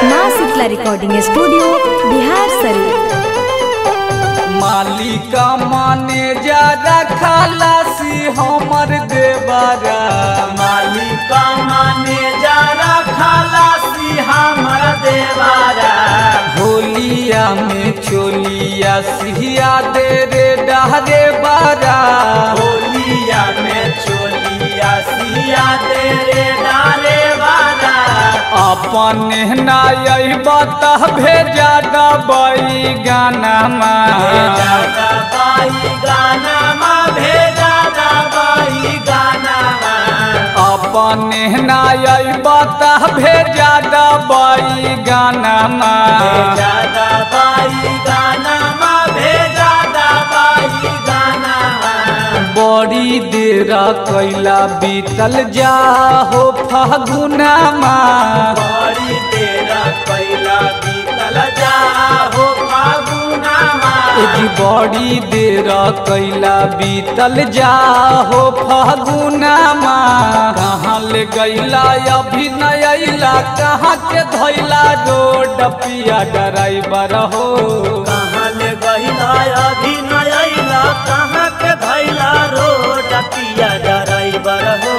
माँ Shitala recording studio Bihar Sharif. मालिका माने ज्यादा खलासी हमर देवरा, मालिका माने ज्यादा खलासी हमर देवरा। होलिया में चोलिया सिया दे रे डहरे बारा, होलिया में चोलिया सिया दे रे डाले बारा। अपन नाई बता भेजा दबाई गाना भेजा दबाई गाना भेजा दबाई गाना। अपन नाई बता भेजा दबाई गाना भेजा दबाई गाना भेजा दबाई गाना। बड़ी देर कैला बीतल जा हो फागुना बड़ी देर कैला बीतल जा हो फागुना। बड़ी देर कैला बीतल जा हो फागुना। कहाँ ले गैला अभी नहीं अइला, कहाँ के धैला रोड पिया ड्राइवर हो। कहाँ ले गैला अभी नहीं अइला, कहाँ के धैला रोड पिया ड्राइवर हो।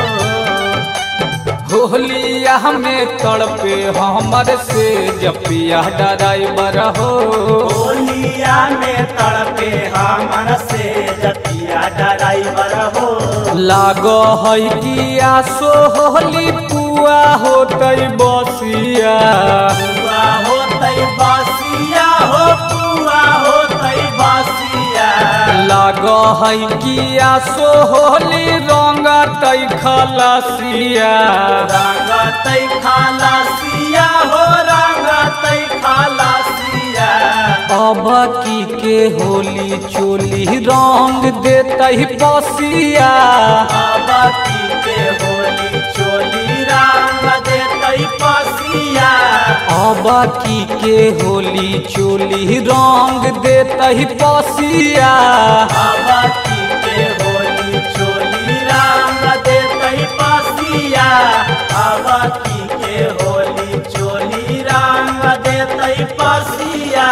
होलिया में तड़पे हमर से जपिया ड्राइवर हो। होलिया में तड़पे हमर से जपिया ड्राइवर हो। लागो है किया सोहली पुआ होतई बसिया, पुआ होतई बसिया हो, पुआ होतई बसिया। लागो है किया सोहली रंगतई खलासिया, रंगतई खलासिया हो, रंगतई खलासिया। अब की के होली चोली रंग देतई बसिया, अब की के होली चोली रंग देतई बसिया। अब की के होली चोली रंग देतई बसिया। अब की के होली चोली रंग देतई बसिया। अब की के होली चोली रंग देतई बसिया।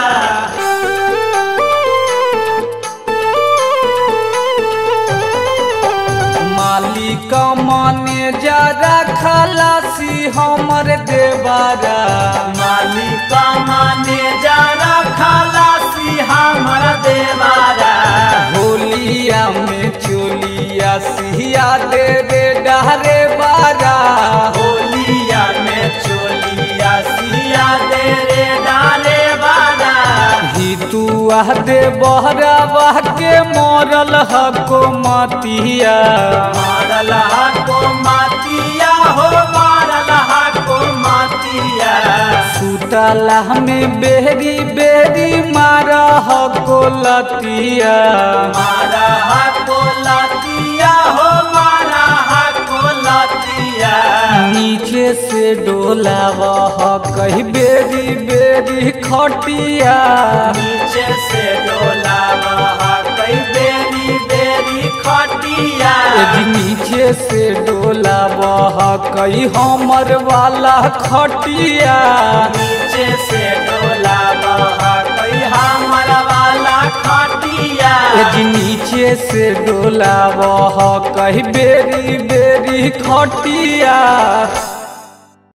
मालिका माने ज्यादा खलासी हमर देवरा, मालिका माने ज्यादा खलासी हमर देवरा। होलिया में चोलिया सिया दे रे डहरे बारा, होलिया में चोलिया सिया दे रे डाले बारा। ही तू दे बहरा बह के मरल हको मतिया, मारल हको मातिया हो, मारल हको मातिया। सुतला में बेरी बेरी मारा हको लतिया, मारा हको लतिया हो, मारा हको लतिया। नीचे से डोलावा कही बेरी बेरी खटिया, नीचे से डोलावा कई बेरी बेरी खटिया। नीचे से डोलावा कई हमर वाला खटिया, नीचे से डोलावा कई हमर वाला खटिया। नीचे से डोलावा कही बेरी बेरी खटिया।